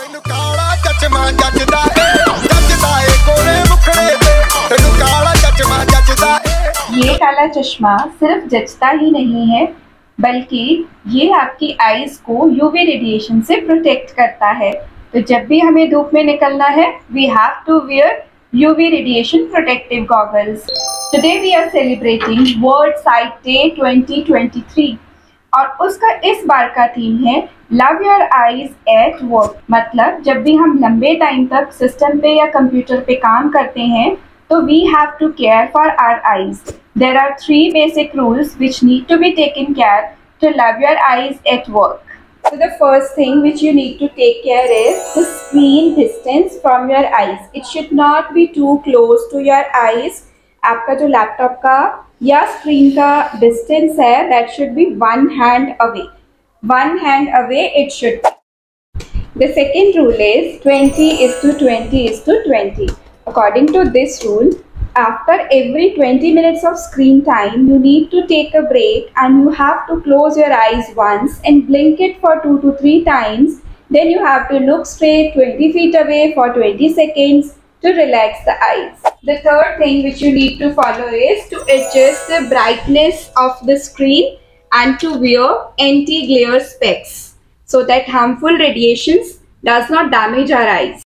ये काला चश्मा सिर्फ जचता ही नहीं है, बल्कि ये आपकी आईज को यूवी रेडिएशन से प्रोटेक्ट करता है। तो जब भी हमें धूप में निकलना है, we have to wear UV radiation protective goggles. Today we are celebrating world sight day 2023 और उसका इस बार का थीम है love your eyes at work. मतलब जब भी हम लंबे टाइम तक सिस्टम पे या कंप्यूटर पे काम करते हैं, तो we have to care for our eyes. There are 3 basic rules which need to be taken care to love your eyes at work. So the first thing which you need to take care is the screen distance from your eyes. It should not be too close to your eyes. आपका जो laptop का या screen का distance है, that should be 1 hand away. 1 hand away it should be. The second rule is 20:20:20. According to this rule, after every 20 minutes of screen time, you need to take a break and you have to close your eyes once and blink it for 2 to 3 times. Then you have to look straight 20 feet away for 20 seconds to relax the eyes. The third thing which you need to follow is to adjust the brightness of the screen and to wear anti-glare specs so that harmful radiations does not damage our eyes.